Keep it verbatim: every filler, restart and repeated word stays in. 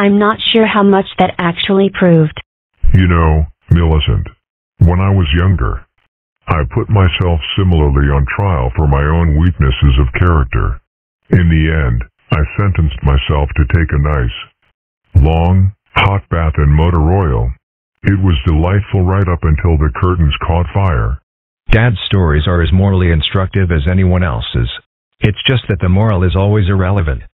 I'm not sure how much that actually proved. You know, Millicent, when I was younger, I put myself similarly on trial for my own weaknesses of character. In the end, I sentenced myself to take a nice, long, hot bath in motor oil. It was delightful right up until the curtains caught fire. Dad's stories are as morally instructive as anyone else's. It's just that the moral is always irrelevant.